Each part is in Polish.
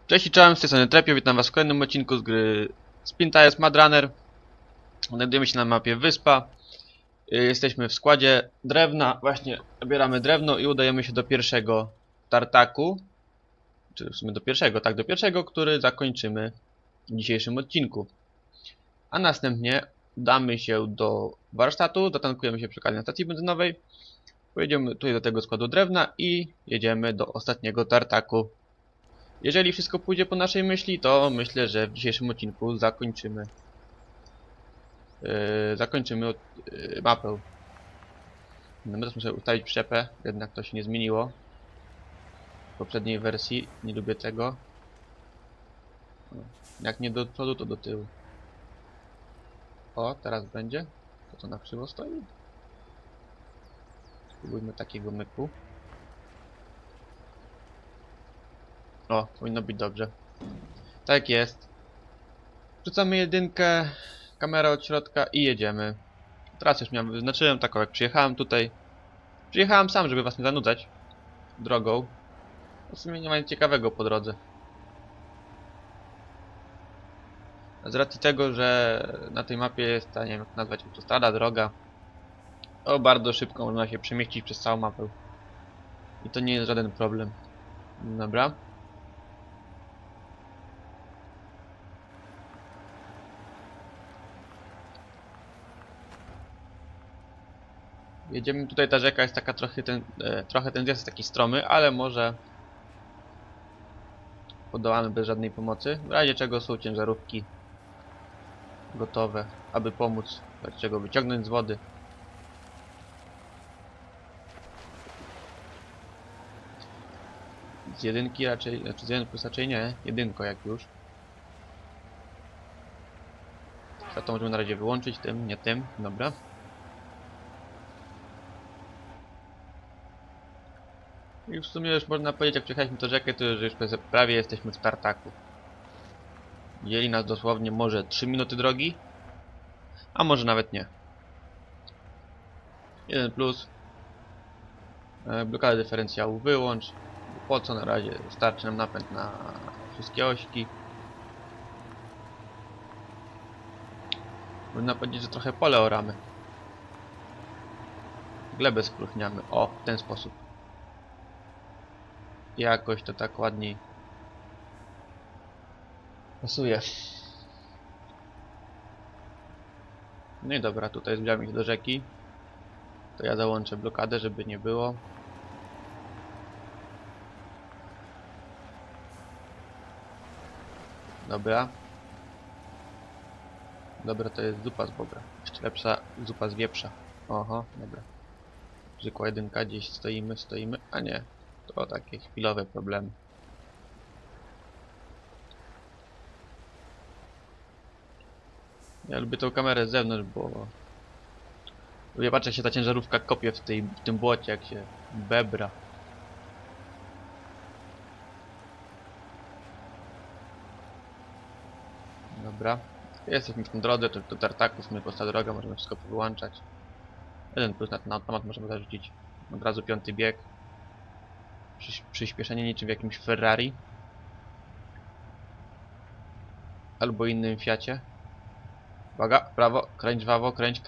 Cześć i czołem, z tej strony Trepio, witam was w kolejnym odcinku z gry Spin-Tires Mud Runner. Znajdujemy się na mapie Wyspa. Jesteśmy w składzie drewna, właśnie zabieramy drewno i udajemy się do pierwszego tartaku. Czy w sumie do pierwszego, tak, do pierwszego, który zakończymy w dzisiejszym odcinku. A następnie udamy się do warsztatu, zatankujemy się przy okazji na stacji benzynowej. Pojedziemy tutaj do tego składu drewna i jedziemy do ostatniego tartaku. Jeżeli wszystko pójdzie po naszej myśli, to myślę, że w dzisiejszym odcinku zakończymy mapę. No, teraz muszę ustawić przyczepę, jednak to się nie zmieniło w poprzedniej wersji, nie lubię tego. Jak nie do przodu, to do tyłu. O, teraz będzie. To na krzywo stoi. Spróbujmy takiego myku. O, powinno być dobrze. Tak jest. Wrzucamy jedynkę, kamerę od środka i jedziemy. Teraz już miałem, wyznaczyłem taką, jak przyjechałem tutaj. Przyjechałem sam, żeby was nie zanudzać drogą. W sumie nie ma nic ciekawego po drodze. Z racji tego, że na tej mapie jest ta, nie wiem jak nazwać, autostrada, droga. O, bardzo szybko można się przemieścić przez całą mapę. I to nie jest żaden problem. Dobra. Jedziemy tutaj, ta rzeka jest taka trochę ten zjazd jest taki stromy, ale może podołamy bez żadnej pomocy. W razie czego są ciężarówki gotowe, aby pomóc, w razie czego wyciągnąć z wody. Z jedynki raczej, znaczy z 1 plus raczej nie, jedynko jak już. A to możemy na razie wyłączyć, tym, nie tym, dobra. I w sumie już można powiedzieć, jak przejechaliśmy tę rzekę, to już prawie jesteśmy w tartaku. Dzieli nas dosłownie może 3 minuty drogi, a może nawet nie. 1 plus. Blokadę dyferencjału wyłącz. Po co na razie? Starczy nam napęd na wszystkie ośki. Można powiedzieć, że trochę pole oramy. Glebę spróchniamy. O, w ten sposób. Jakoś to tak ładniej pasuje. No i dobra, tutaj zbliżamy się do rzeki. To ja załączę blokadę, żeby nie było. Dobra. Dobra, to jest zupa z bobra. Jeszcze lepsza zupa z wieprza. Oho, dobra. Zwykła jedynka, gdzieś stoimy, a nie. To takie chwilowe problemy. Ja lubię tą kamerę z zewnątrz, bo lubię patrzeć, jak się ta ciężarówka kopie w tym błocie, jak się bebra. Dobra. Jesteśmy w tym drodze, to do tartaku, w sumie prosta droga, możemy wszystko wyłączać. 1 plus na ten automat możemy zarzucić. Od razu 5. bieg. Przyspieszenie niczym w jakimś Ferrari. Albo innym Fiacie. Uwaga, prawo, kręć żwawo, kręć.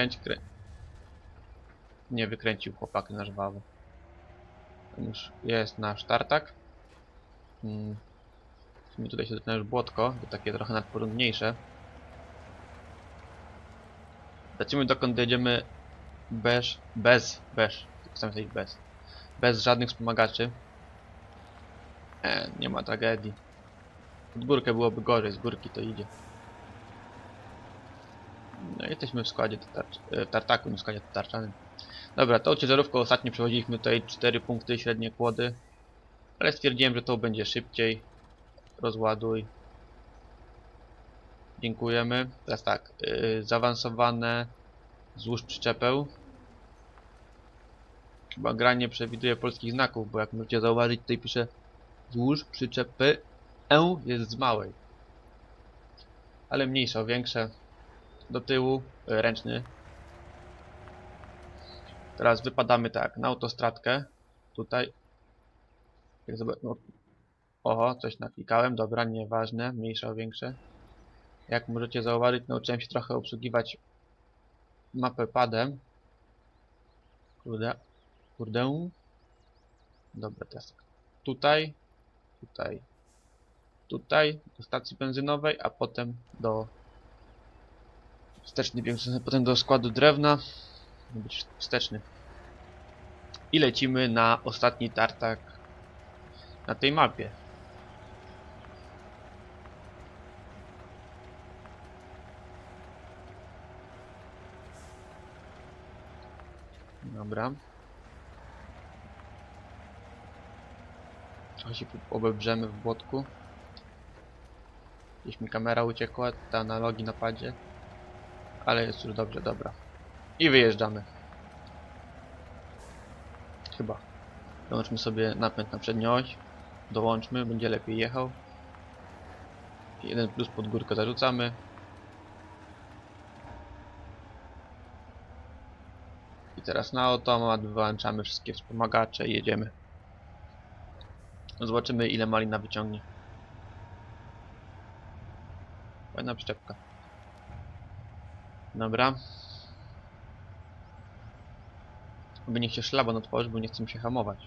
Nie wykręcił chłopak na żwawo. Już jest nasz tartak. W sumie tutaj się zaczyna już błotko, to takie trochę nadporządniejsze. Lecimy dokąd jedziemy bez żadnych wspomagaczy. Nie ma tragedii. Pod górkę byłoby gorzej, z górki to idzie. No i jesteśmy w składzie tartaku, nie w składzie tarczanym. Dobra, tą ciężarówką ostatnio przechodziliśmy tutaj 4 punkty średnie kłody. Ale stwierdziłem, że to będzie szybciej. Rozładuj. Dziękujemy. Teraz tak, zaawansowane. Złóż przyczepę. Chyba gra nie przewiduje polskich znaków, bo jak możecie zauważyć, tutaj pisze złóż przyczepy. Jest z małej. Ale mniejsze, o większe. Do tyłu, ręczny. Teraz wypadamy tak, na autostradkę. Tutaj. Jak Oho, coś naklikałem, dobra, nieważne, mniejsze o większe. Jak możecie zauważyć, nauczyłem się trochę obsługiwać mapę padem. Kurde. Dobra, teraz tak. Tutaj, tutaj, tutaj, do stacji benzynowej, a potem do wsteczny większy, potem do składu drewna. Ma być wsteczny. I lecimy na ostatni tartak na tej mapie. Dobra. Trochę się obebrzemy w błotku. Gdzieś mi kamera uciekła, te analogi na padzie. Ale jest już dobrze, dobra. I wyjeżdżamy. Chyba. Dołączmy sobie napęd na przednią oś. Dołączmy, będzie lepiej jechał. 1 plus pod górkę zarzucamy. I teraz na automat wyłączamy wszystkie wspomagacze i jedziemy. Zobaczymy, ile malina wyciągnie. Fajna przyczepka. Dobra. By niech się szlaban otworzy, bo nie chcę mi się hamować.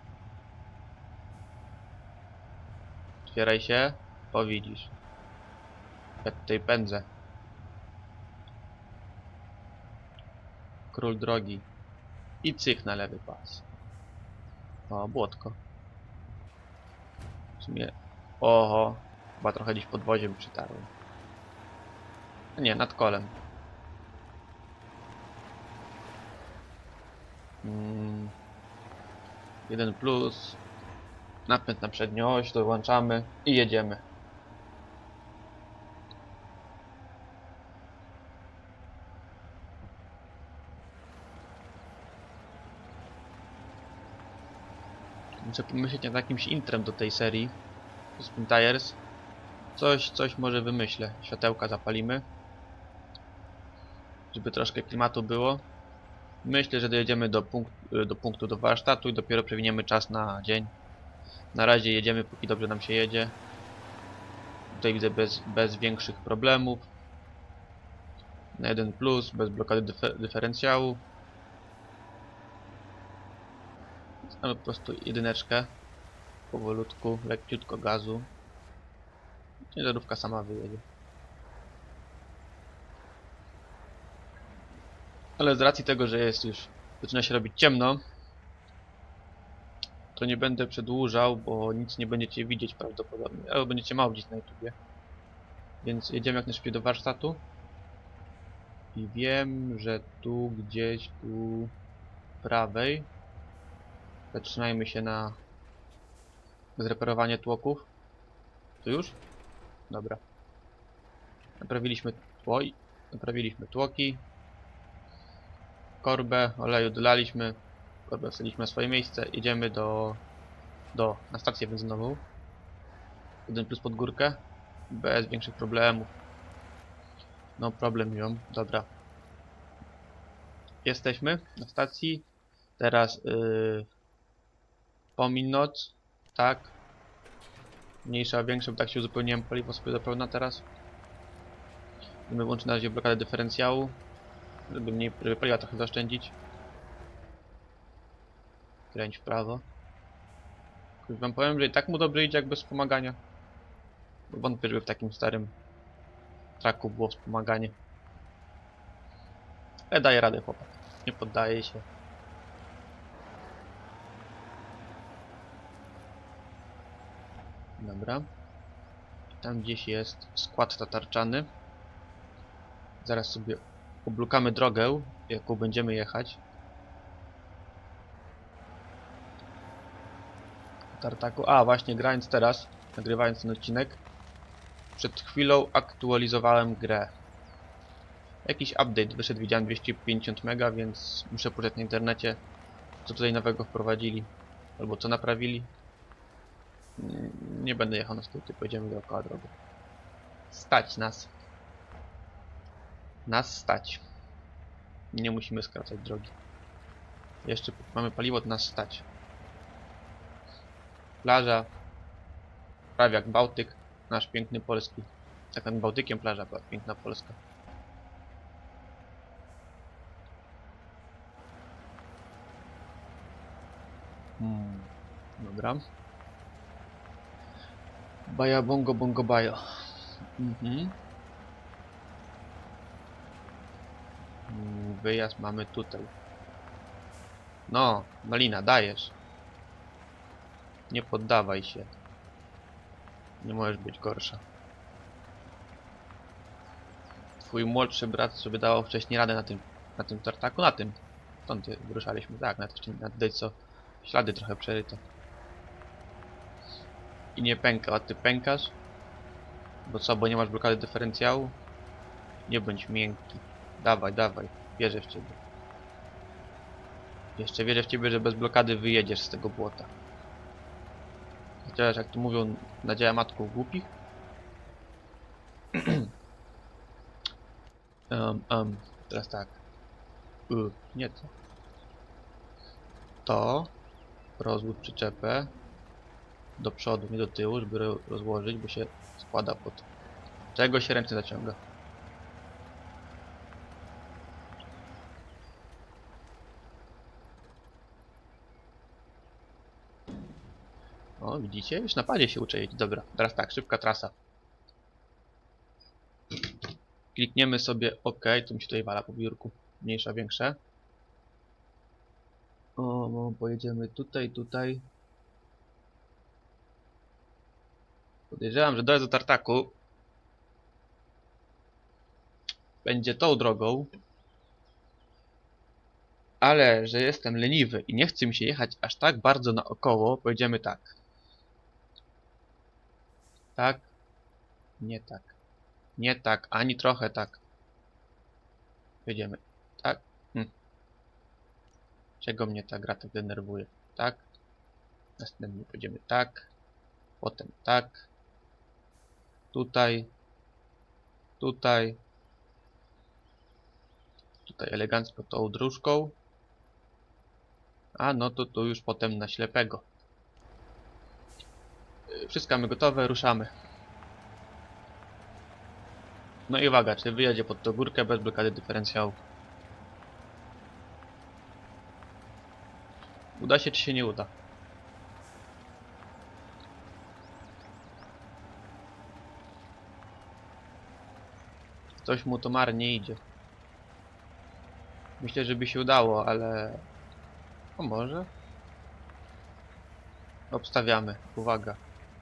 Otwieraj się, bo widzisz. Ja tutaj pędzę. Król drogi. I cyk na lewy pas. O, błotko. W sumie... Oho. Chyba trochę gdzieś podwoziem przytarłem. Nie, nad kolem. 1 plus. Napęd na przednią oś, dołączamy i jedziemy. Muszę pomyśleć nad jakimś intrem do tej serii Spin Tires. Coś może wymyślę. Światełka zapalimy, żeby troszkę klimatu było. Myślę, że dojedziemy do warsztatu i dopiero przewiniemy czas na dzień. Na razie jedziemy, póki dobrze nam się jedzie. Tutaj widzę bez większych problemów. Na 1 plus, bez blokady dyferencjału. Mamy po prostu jedyneczkę. Powolutku, lekciutko gazu. Ciężarówka sama wyjedzie. Ale z racji tego, że jest już... zaczyna się robić ciemno, to nie będę przedłużał, bo nic nie będziecie widzieć prawdopodobnie. Albo będziecie mało widzieć na YouTubie. Więc jedziemy jak najszybciej do warsztatu. I wiem, że tu gdzieś tu prawej zatrzymajmy się na zreperowanie tłoków. Tu już? Dobra. Naprawiliśmy tłoki. Korbę oleju dolaliśmy. Korbę wstaliśmy na swoje miejsce. Jedziemy na stację benzynową. 1 plus pod górkę. Bez większych problemów. No problem ją. Dobra. Jesteśmy na stacji. Teraz pomiń noc. Tak. Mniejsza, a większa, bo tak się uzupełniłem paliwo sobie do pełna teraz. Będziemy włączyć na razie blokadę dyferencjału, żeby paliwa trochę zaoszczędzić. Kręć w prawo. Już wam powiem, że i tak mu dobrze idzie jak bez wspomagania. Bo wątpię, żeby w takim starym traku było wspomaganie. Ale daje radę chłopak. Nie poddaje się. Dobra. Tam gdzieś jest skład tatarczany. Zaraz sobie oblukamy drogę, jaką będziemy jechać. Tartaku. A, właśnie grając teraz, nagrywając ten odcinek, przed chwilą aktualizowałem grę. Jakiś update wyszedł, widziałem 250 mega, więc muszę poczytać na internecie, co tutaj nowego wprowadzili, albo co naprawili. Nie będę jechał na skróty, pojedziemy dookoła drogi. Stać nas. Nas stać. Nie musimy skracać drogi. Jeszcze mamy paliwo, to nas stać. Plaża. prawie jak Bałtyk, nasz piękny polski. Tak nad Bałtykiem plaża była piękna polska. Dobra. Baja bongo bongo bajo. Wyjazd mamy tutaj. No, Malina, dajesz. Nie poddawaj się. Nie możesz być gorsza. Twój młodszy brat sobie dawał wcześniej radę na tym tartaku, na tym. Stąd wyruszaliśmy, tak, na tej co ślady trochę przeryte. I nie pęka, a ty pękasz? Bo co, bo nie masz blokady dyferencjału? Nie bądź miękki. Dawaj, dawaj, wierzę w ciebie. Jeszcze wierzę w ciebie, że bez blokady wyjedziesz z tego błota. Chociaż jak tu mówią, nadzieja matków głupich. Teraz tak. Nie to. To rozłóż przyczepę do przodu, nie do tyłu, żeby rozłożyć, bo się składa pod. Czego się ręcznie zaciąga? O, widzicie? Już na padzie się uczę jeździć. Dobra, teraz tak, szybka trasa. Klikniemy sobie OK, to mi się tutaj wala po biurku. Mniejsza, większe. O, pojedziemy tutaj, tutaj. Podejrzewam, że dojazd do tartaku będzie tą drogą. Ale, że jestem leniwy i nie chce mi się jechać aż tak bardzo naokoło, pojedziemy tak. Tak. Nie tak. Nie tak, ani trochę tak. Pojedziemy. Tak. Czego mnie ta gra tak denerwuje? Tak. Następnie pojedziemy tak. Potem tak. Tutaj. Tutaj. Tutaj elegancko tą dróżką. A no to tu już potem na ślepego. Wszystko mamy gotowe, ruszamy. No i uwaga, czy wyjedzie pod tą górkę bez blokady dyferencjału? Uda się, czy się nie uda? Coś mu to marnie idzie. Myślę, że by się udało, ale... O, może? Obstawiamy. Uwaga.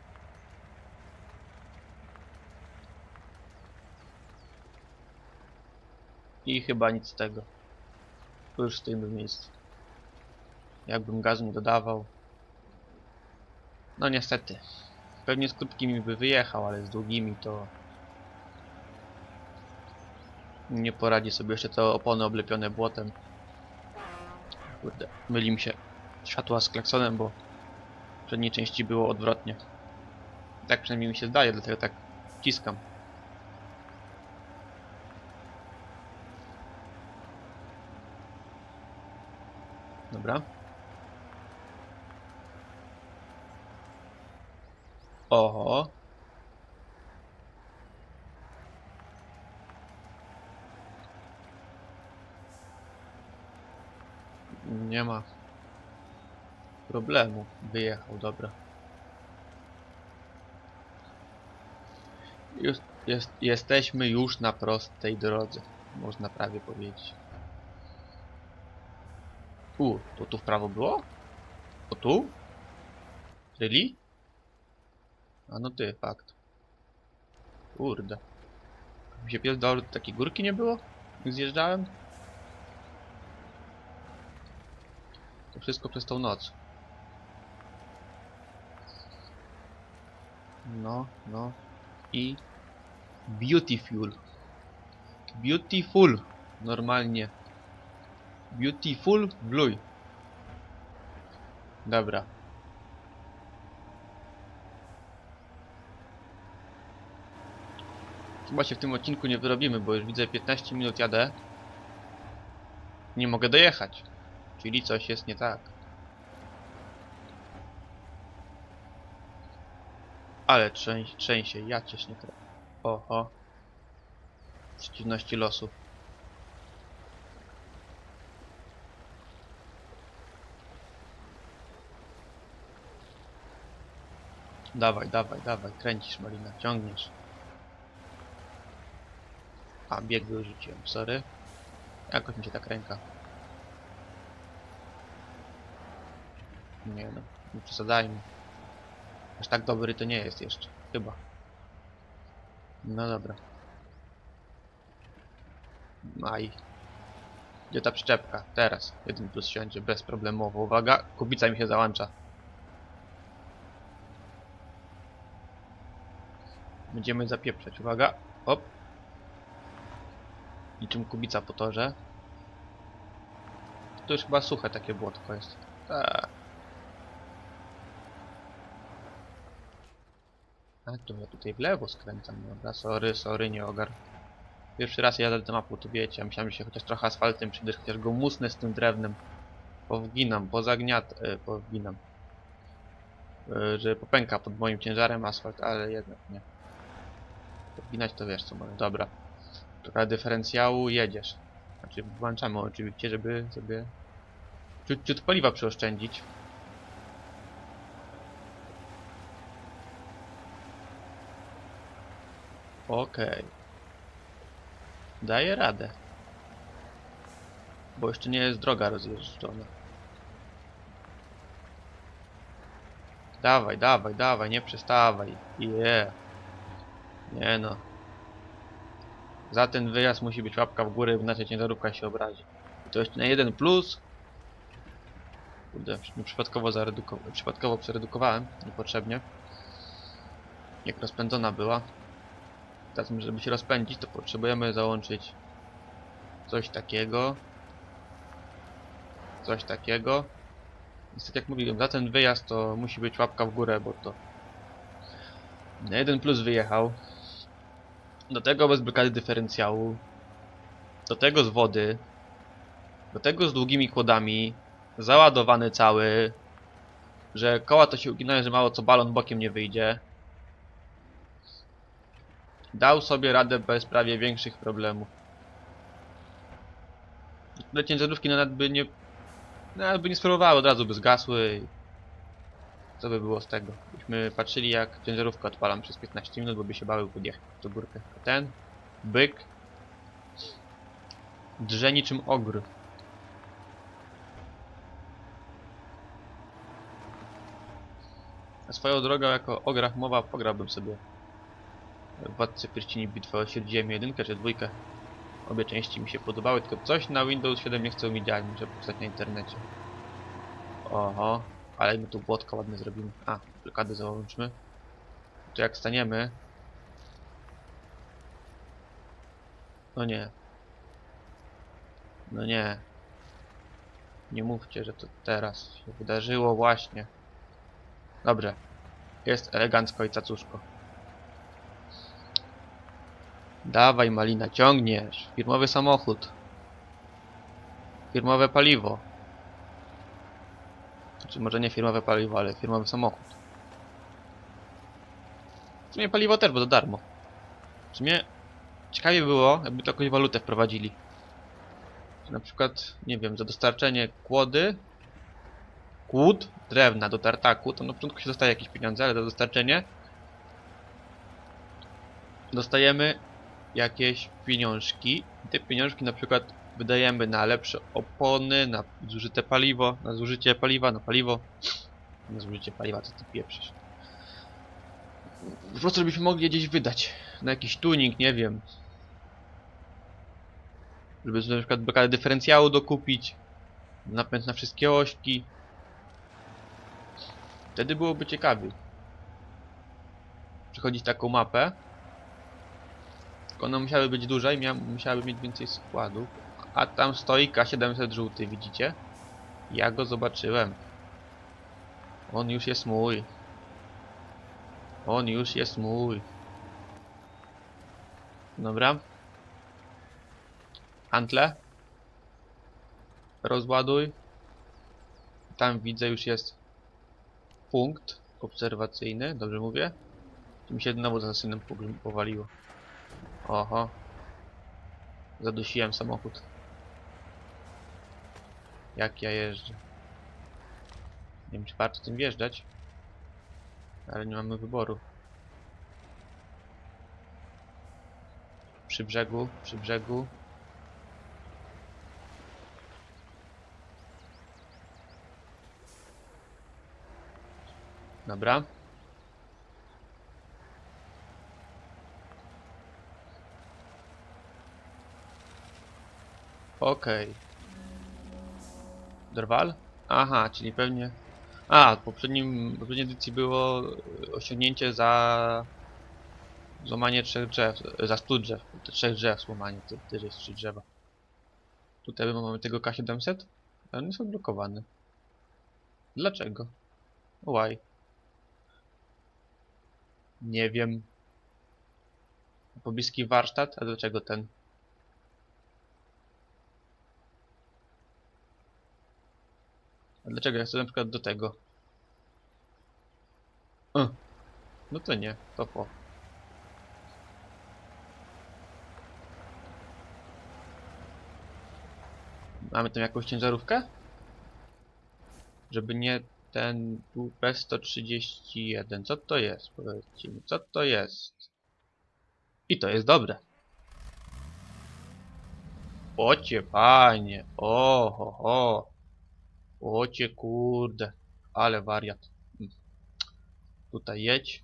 I chyba nic z tego. Tu już stoimy w miejscu. Jakbym gazu nie dodawał. No niestety. Pewnie z krótkimi by wyjechał, ale z długimi to... Nie poradzi sobie, jeszcze te opony oblepione błotem. Kurde, myli mi się światła z klaksonem, bo w przedniej części było odwrotnie. Tak przynajmniej mi się zdaje, dlatego tak wciskam. Dobra. Oho. Nie ma problemu. Wyjechał, dobra. Jesteśmy już na prostej drodze. Można prawie powiedzieć. To tu w prawo było? O tu? Really? A no ty, fakt. Kurde. Mi się pies dał, takiej górki nie było? Jak zjeżdżałem? To wszystko przez tą noc. No, no. I... Beautiful. Beautiful. Normalnie. Beautiful blue. Dobra. Chyba się w tym odcinku nie wyrobimy, bo już widzę 15 minut jadę. Nie mogę dojechać. Czyli coś jest nie tak. Ale trzęsie, ja cię nie krę. Oho. Przeciwności losu. Dawaj, dawaj, dawaj, kręcisz Malina, ciągniesz. A, bieg wyrzuciłem, sorry. Jakoś mi się tak ręka. Nie no, nie przesadzajmy. Aż tak dobry to nie jest jeszcze, chyba. No dobra. Aj. Gdzie ta przyczepka? Teraz. 1+ siądzie bezproblemowo. Uwaga, kubica mi się załącza. Będziemy zapieprzać. Uwaga. Hop. Niczym kubica po torze. To już chyba suche takie błotko jest. Tak. A to ja tutaj w lewo skręcam. Dobra, sorry, nie ogar. Pierwszy raz jadę do mapu, tu wiecie. Myślałem, że się chociaż trochę asfaltem przyjdę, chociaż go musnę z tym drewnem. Powginam, powginam. Że popęka pod moim ciężarem asfalt, ale jednak nie. Powginać to wiesz co może. Dobra. Trochę dyferencjału, jedziesz. Znaczy włączamy oczywiście, żeby sobie ciut paliwa przyoszczędzić. Okej. Daję radę. Bo jeszcze nie jest droga rozjeżdżona. Dawaj, dawaj, dawaj, nie przestawaj. Nie no. Za ten wyjazd musi być łapka w górę, inaczej ciężarówka się obrazi. I to jeszcze na 1+. Kurde, przypadkowo przeredukowałem, niepotrzebnie. Jak rozpędzona była. Teraz, żeby się rozpędzić, to potrzebujemy załączyć coś takiego. Coś takiego. Niestety, jak mówiłem, za ten wyjazd to musi być łapka w górę, bo to na 1+ wyjechał. Do tego bez blokady dyferencjału. Do tego z wody. Do tego z długimi kłodami. Załadowany cały. Że koła to się uginają, że mało co balon bokiem nie wyjdzie. Dał sobie radę bez prawie większych problemów. Ale ciężarówki nawet by nie spróbowały, od razu by zgasły. Co by było z tego? Byśmy patrzyli, jak ciężarówkę odpalam przez 15 minut, bo by się bały podjechać do górkę. A ten byk drze niczym ogr. A swoją drogą, jako o grach mowa, pograłbym sobie w Władcy Pierścieni Bitwę o Śródziemie 1 czy 2. Obie części mi się podobały, tylko coś na Windows 7 nie chce mi działać, muszę powstać na internecie. Oho, ale my tu błotko ładnie zrobimy. A, blokady załączmy. Tu jak staniemy... No nie. No nie. Nie mówcie, że to teraz się wydarzyło właśnie. Dobrze. Jest elegancko i cacuszko. Dawaj Malina, ciągniesz. Firmowy samochód. Firmowe paliwo. Znaczy może nie firmowe paliwo, ale firmowy samochód. W sumie paliwo też, bo to darmo. W sumie ciekawie było, jakby to jakąś walutę wprowadzili. Na przykład, nie wiem, za dostarczenie kłód, drewna do tartaku, to na początku się dostaje jakieś pieniądze, ale za dostarczenie dostajemy jakieś pieniążki. I te pieniążki na przykład wydajemy na lepsze opony, na zużyte paliwo, na zużycie paliwa, na paliwo. Na zużycie paliwa, co ty pieprzysz. Po prostu żebyśmy mogli je gdzieś wydać. Na jakiś tuning, nie wiem. Żeby na przykład blokadę dyferencjału dokupić. Napęd na wszystkie ośki. Wtedy byłoby ciekawiej. Przechodzić taką mapę. Tylko one musiały być duże i musiały mieć więcej składów. A tam stoi K700 żółty, widzicie? Ja go zobaczyłem. On już jest mój. On już jest mój. Dobra. Antle. Rozładuj. Tam widzę już jest punkt obserwacyjny, dobrze mówię? Mi się znowu za synem powaliło. Oho. Zadusiłem samochód. Jak ja jeżdżę. Nie wiem, czy warto tym wjeżdżać. Ale nie mamy wyboru. Przy brzegu, przy brzegu. Dobra. Okej. Drwal? Aha, czyli pewnie... A, w poprzedniej edycji było osiągnięcie za... złamanie 3 drzew, za 100 drzew. Te 3 drzew złamanie, to też jest 3 drzewa. Tutaj mamy tego K700. On jest odblokowany. Dlaczego? Why? Nie wiem. Pobliski warsztat? A dlaczego ten? A dlaczego ja chcę na przykład do tego? No to nie, to po. Mamy tam jakąś ciężarówkę? Żeby nie ten WP-131. Co to jest? Powiedzcie mi, co to jest? I to jest dobre. Ocie panie. Oho ho. Ocie kurde. Ale wariat. Tutaj jedź.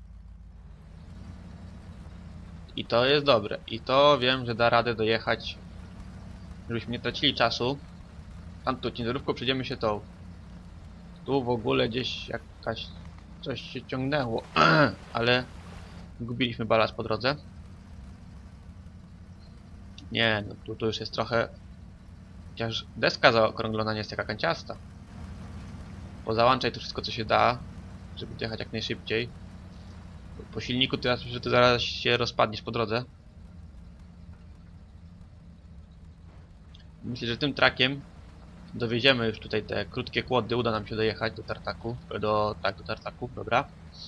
I to jest dobre. I to wiem, że da radę dojechać. Żebyśmy nie tracili czasu. Tamtą ciężarówką przejdziemy się tą. Tu w ogóle gdzieś jakaś... coś się ciągnęło. Ale... gubiliśmy balast po drodze. Nie, no tu już jest trochę... Chociaż deska zaokrąglona nie jest taka kanciasta. Pozałączaj to wszystko co się da, żeby jechać jak najszybciej. Po silniku teraz, że ty zaraz się rozpadniesz po drodze. Myślę, że tym trakiem dowieziemy już tutaj te krótkie kłody, uda nam się dojechać do tartaku. Do tartaku, dobra.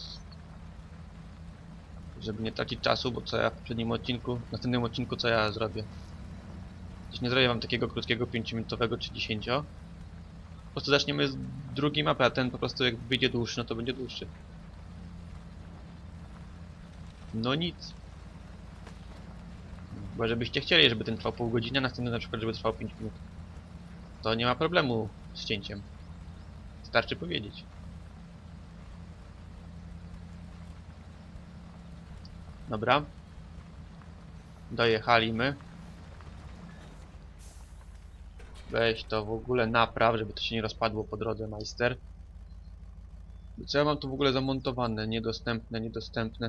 Żeby nie tracić czasu, bo co ja w poprzednim odcinku, w następnym odcinku co ja zrobię? Gdzieś nie zrobię wam takiego krótkiego 5-minutowego czy 10. Po prostu zaczniemy z drugiej mapy, a ten po prostu jak wyjdzie dłuższy, no to będzie dłuższy. No nic. Bo żebyście chcieli, żeby ten trwał pół godziny, a następny na przykład, żeby trwał 5 minut. To nie ma problemu z cięciem. Starczy powiedzieć. Dobra. Dojechaliśmy. Weź to w ogóle napraw, żeby to się nie rozpadło po drodze, majster. Co ja mam tu w ogóle zamontowane? Niedostępne, niedostępne.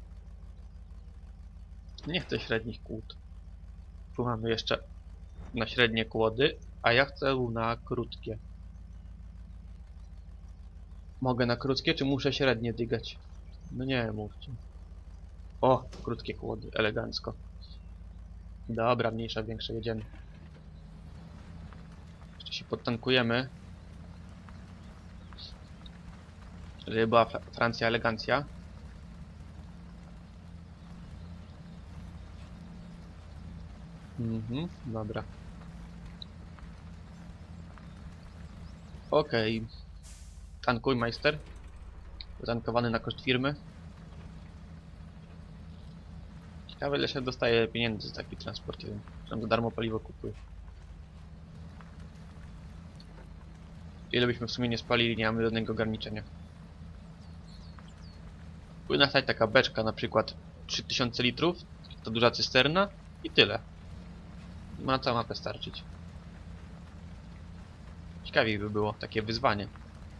Nie chcę średnich kłód. Tu mamy jeszcze na średnie kłody, a ja chcę na krótkie. Mogę na krótkie, czy muszę średnie dygać? No nie, mówcie. O, krótkie kłody, elegancko. Dobra, mniejsza, większe, jedziemy. Jeszcze się podtankujemy. Żeby była Francja elegancja. Dobra. Okej. Tankuj, majster. Zatankowany na koszt firmy. Ciekawe, ile się dostaje pieniędzy za taki transport. Tam za darmo paliwo kupuję. Ile byśmy w sumie nie spalili, nie mamy żadnego ograniczenia. Powinna stać taka beczka, na przykład 3000 litrów, to duża cysterna i tyle. Ma na całą mapę starczyć. Ciekawiej by było takie wyzwanie.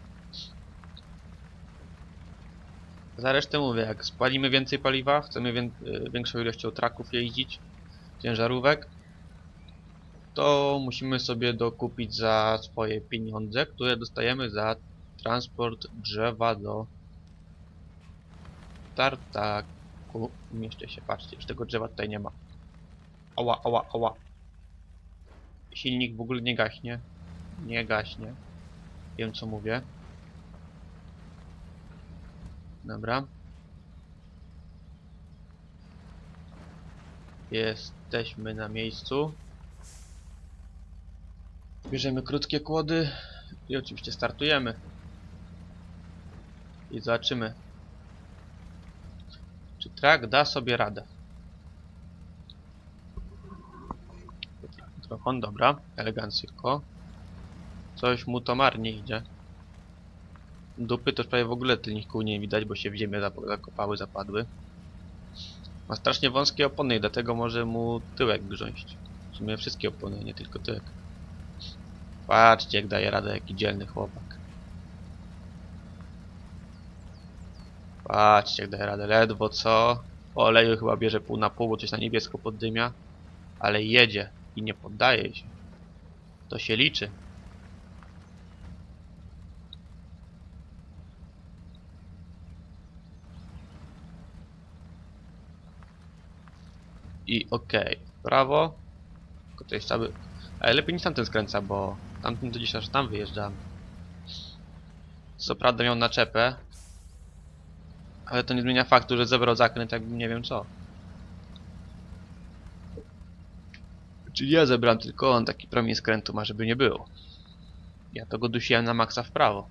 Za resztę mówię, jak spalimy więcej paliwa, chcemy większą ilością traków jeździć, ciężarówek, to musimy sobie dokupić za swoje pieniądze, które dostajemy za transport drzewa do tartaku. Mieszczę się, patrzcie, już tego drzewa tutaj nie ma. Ała, ała, ała. Silnik w ogóle nie gaśnie. Nie gaśnie. Wiem co mówię. Dobra. Jesteśmy na miejscu. Bierzemy krótkie kłody i oczywiście startujemy. I zobaczymy, czy track da sobie radę. Mikrofon, dobra, elegancko. Coś mu to marnie idzie. Dupy to już prawie w ogóle tylnych kół nie widać, bo się w ziemię zakopały, zapadły. Ma strasznie wąskie opony i dlatego może mu tyłek grząść. W sumie wszystkie opony, nie tylko tyłek. Patrzcie, jak daje radę, jaki dzielny chłopak. Patrzcie, jak daje radę, ledwo co. O oleju chyba bierze pół na pół, bo coś na niebiesko poddymia. Ale jedzie i nie poddaje się. To się liczy. I okej, prawo. Tylko to jest cały... Ale lepiej niż tamten skręca, bo tamten to gdzieś aż tam wyjeżdżam. Co prawda miał naczepę. Ale to nie zmienia faktu, że zebrał zakręt jakbym nie wiem co. Czyli ja zebrałem, tylko on taki promień skrętu ma, żeby nie było. Ja to go dusiłem na maksa w prawo.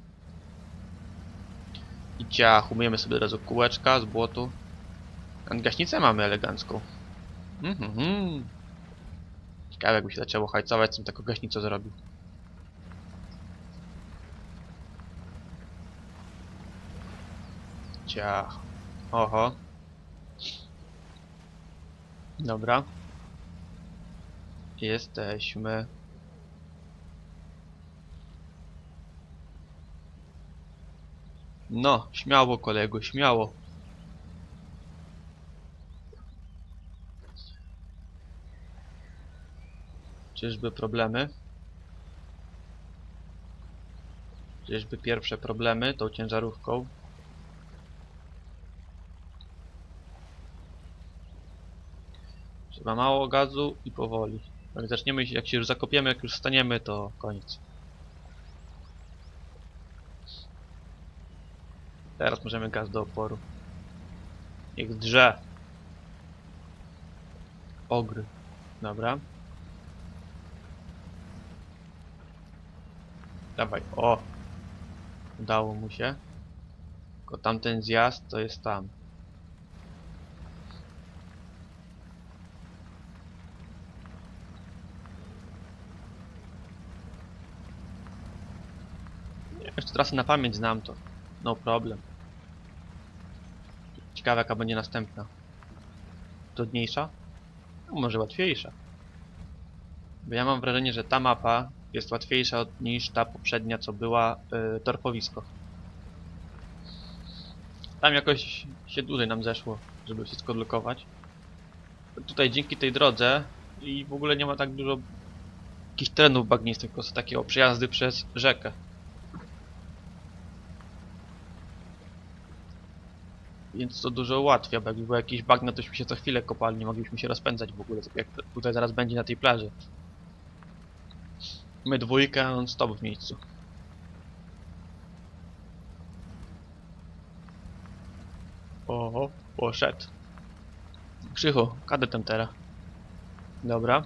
I ciach, umyjemy sobie od razu kółeczka z błotu. Gaśnicę mamy elegancką. Ciekawe, jakby się zaczęło hajcować, co bym taką gaśnicę zrobił. Ciach. Oho. Dobra. Jesteśmy. No, śmiało kolego, śmiało. Czyżby problemy? Czyżby pierwsze problemy tą ciężarówką? Trzeba mało gazu i powoli. Jak zaczniemy, jak się już zakopiemy, jak już staniemy, to koniec. Teraz możemy gaz do oporu. Niech drze. Ogry. Dobra. Dawaj. O! Udało mu się. Tylko tamten zjazd to jest tam. Jeszcze trasę na pamięć znam to. No problem. Ciekawe jaka będzie następna. Trudniejsza? No, może łatwiejsza. Bo ja mam wrażenie, że ta mapa jest łatwiejsza niż ta poprzednia, co była torfowisko. Tam jakoś się dłużej nam zeszło, żeby wszystko odblokować. Tutaj dzięki tej drodze i w ogóle nie ma tak dużo jakichś terenów bagnistych, tylko są takie przejazdy przez rzekę. Więc to dużo ułatwia, bo jakby było jakieś bagna, tośmy się co chwilę kopali, nie moglibyśmy się rozpędzać w ogóle, tak jak tutaj zaraz będzie na tej plaży. My dwójkę, on stop w miejscu. Oho, poszedł. Krzychu, kadetem teraz. Dobra.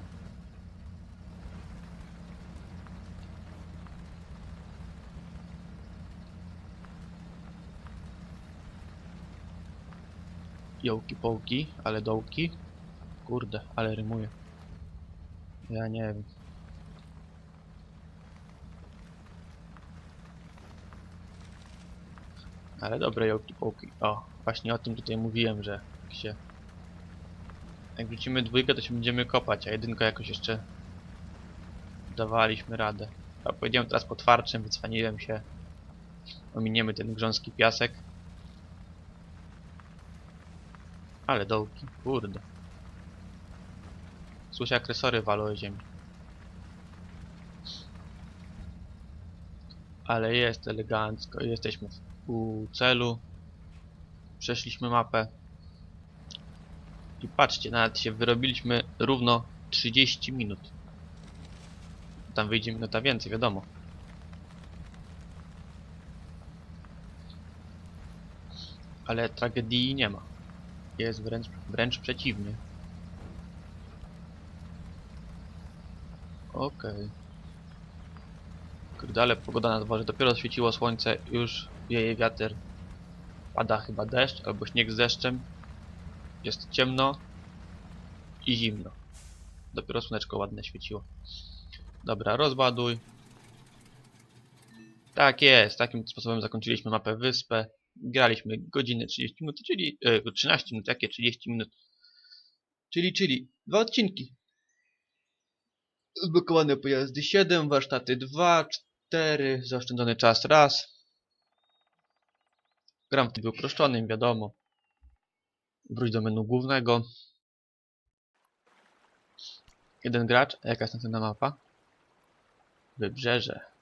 Jołki połki, ale dołki. Kurde, ale rymuje. Ja nie wiem. Ale dobre jołki połki. O, właśnie o tym tutaj mówiłem, że jak wrzucimy dwójkę, to się będziemy kopać, a jedynkę jakoś jeszcze dawaliśmy radę. A powiedziałem teraz po twardszym, wycwaniłem się. Ominiemy ten grząski piasek. Ale dołki, kurde. Słyszę jak resory walą o ziemi. Ale jest elegancko, jesteśmy u celu. Przeszliśmy mapę. I patrzcie, nawet się wyrobiliśmy równo 30 minut. Tam wyjdzie minuta więcej, wiadomo. Ale tragedii nie ma. Jest wręcz przeciwnie. Okej. Kurde, ale pogoda na dworze. Dopiero świeciło słońce, już wieje wiatr. Pada chyba deszcz, albo śnieg z deszczem. Jest ciemno i zimno. Dopiero słoneczko ładne świeciło. Dobra, rozładuj. Tak jest, takim sposobem zakończyliśmy mapę wyspę. Graliśmy godzinę 30 minut, czyli 13 minut, jakie 30 minut. Czyli 2 odcinki. Zblokowane pojazdy 7, warsztaty 2, 4, zaoszczędzony czas raz. Gram w trybie uproszczonym, wiadomo. Wróć do menu głównego. Jeden gracz, a jaka jest następna mapa? Wybrzeże.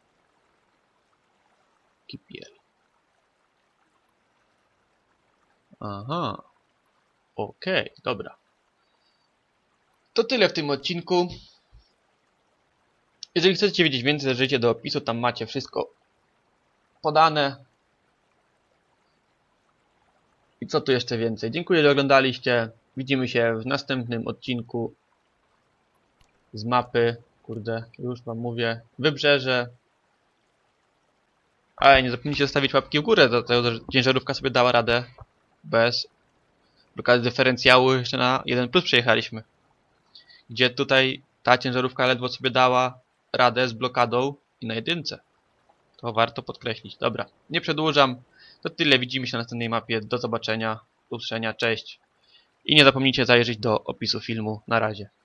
Kipiel. Aha. Okej, dobra. To tyle w tym odcinku. Jeżeli chcecie wiedzieć więcej, zajrzyjcie do opisu, tam macie wszystko podane. I co tu jeszcze więcej? Dziękuję, że oglądaliście. Widzimy się w następnym odcinku z mapy. Kurde, już wam mówię. Wybrzeże. Ale nie zapomnijcie zostawić łapki w górę, dlatego że ciężarówka sobie dała radę. Bez blokady dyferencjału jeszcze na 1+ przejechaliśmy. Gdzie tutaj ta ciężarówka ledwo sobie dała radę z blokadą i na 1. To warto podkreślić. Dobra, nie przedłużam. To tyle, widzimy się na następnej mapie. Do zobaczenia, do usłyszenia, cześć. I nie zapomnijcie zajrzeć do opisu filmu. Na razie.